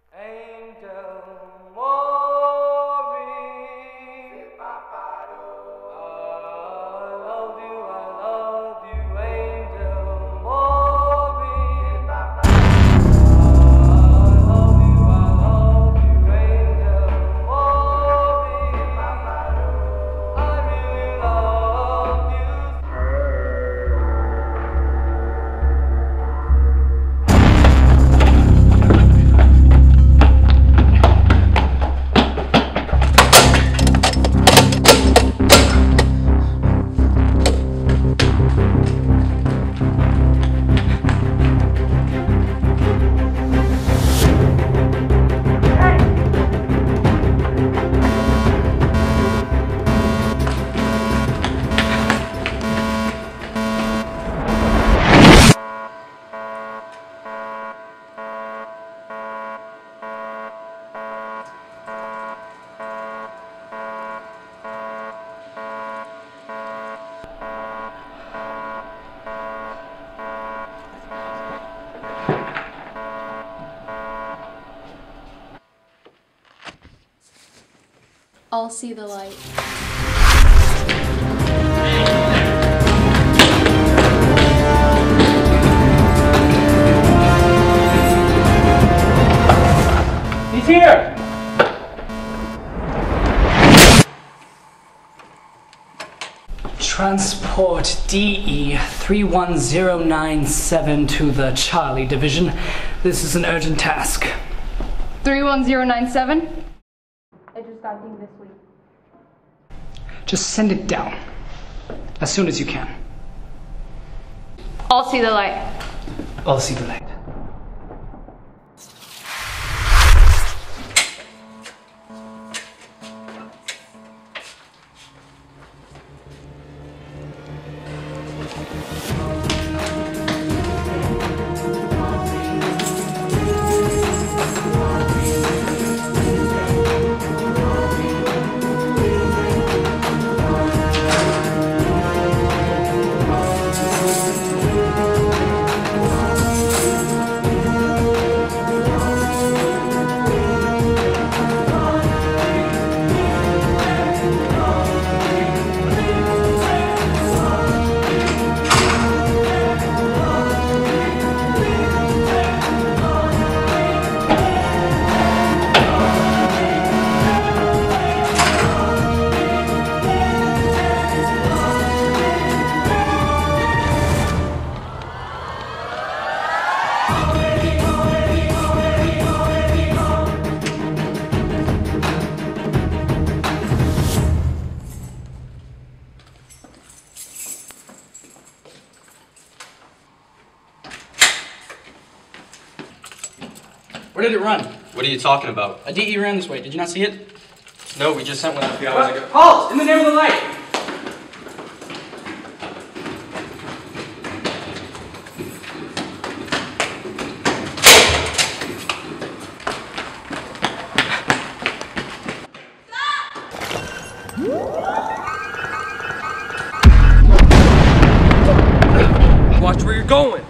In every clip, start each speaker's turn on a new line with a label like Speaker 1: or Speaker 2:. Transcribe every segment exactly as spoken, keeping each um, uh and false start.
Speaker 1: I'll see the light.
Speaker 2: He's here! Transport D E three one zero nine seven to the Charlie Division. This is an urgent task.
Speaker 1: three one zero nine seven? I just got dinged this week.
Speaker 2: Just send it down. As soon as you can.
Speaker 1: I'll see the light.
Speaker 2: I'll see the light.
Speaker 3: Where did it run?
Speaker 4: What are you talking about?
Speaker 3: A D E ran this way. Did you not see it?
Speaker 4: No, we just sent one a few hours ago.
Speaker 3: Halt! In the name of the light!
Speaker 4: Watch where you're going!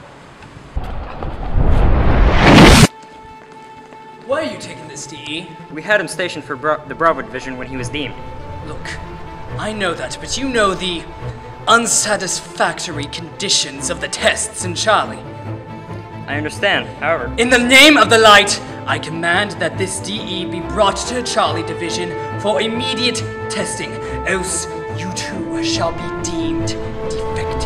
Speaker 2: Why are you taking this, D E?
Speaker 5: We had him stationed for Bra the Bravo Division when he was deemed.
Speaker 2: Look, I know that, but you know the unsatisfactory conditions of the tests in Charlie.
Speaker 5: I understand, however...
Speaker 2: In the name of the light, I command that this D E be brought to Charlie Division for immediate testing, else you too shall be deemed defective.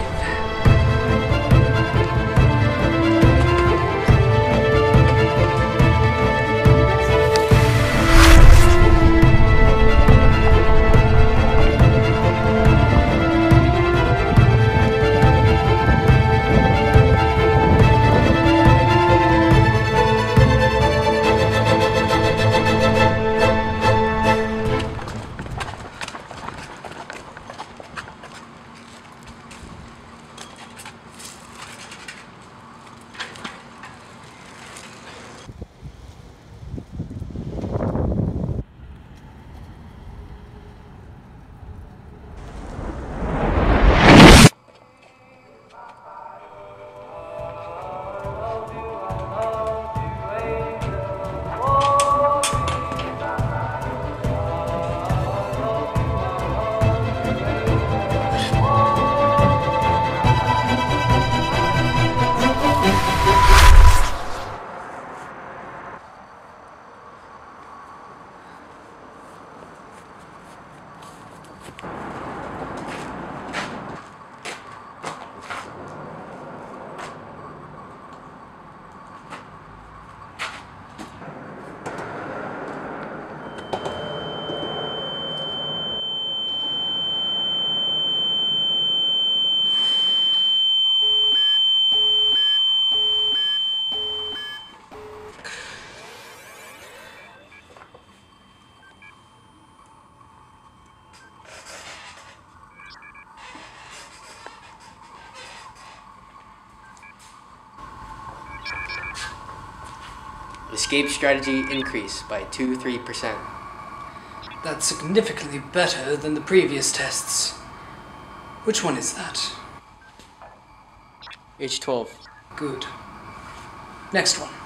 Speaker 6: Escape strategy increased by two to three percent.
Speaker 2: That's significantly better than the previous tests. Which one is that?
Speaker 6: H twelve.
Speaker 2: Good. Next one.